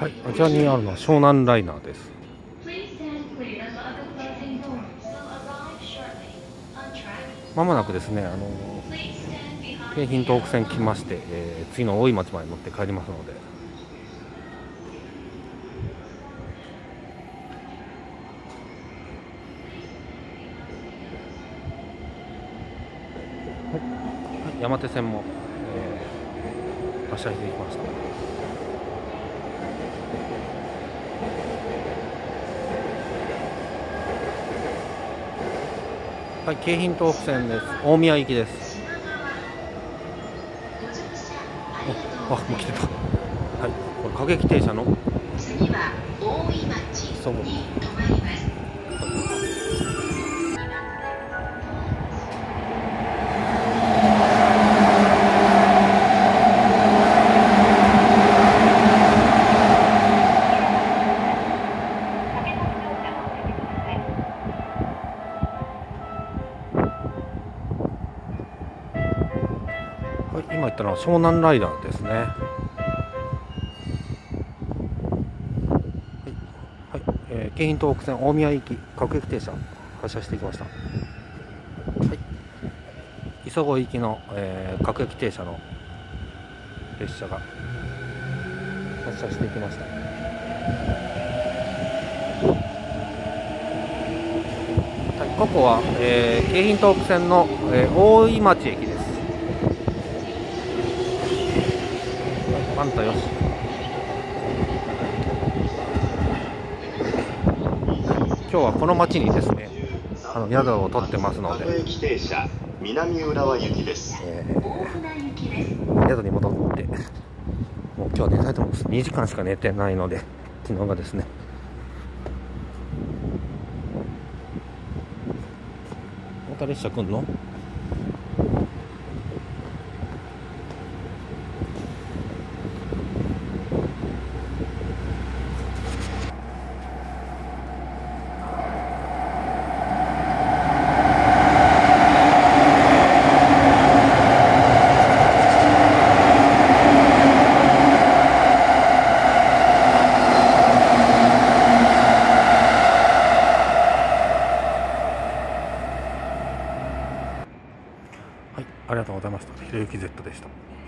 はい、あちらにあるのは湘南ライナーです。まもなくですね、京浜東北線来まして、次の大井町まで乗って帰りますので、はい、山手線も、発車していきました。はい、京浜東北線です。大宮行きです。もう来てた。はい、これ過激停車の次は大井町に止まります。 はい、今言ったのは湘南ライナーですね。はい、京浜東北線大宮行き各駅停車発車してきました。はい、磯子行きの、各駅停車の列車が発車していきました。はい、ここは、京浜東北線の、大井町駅です。パンタよし。今日はこの町にですね、宿を取ってますので、 駅停車南浦和行きです。 宿に戻って、もう今日は寝たいと思います。2時間しか寝てないので、昨日がですね。また列車来んの？はい、ありがとうございました。ひろゆき Z でした。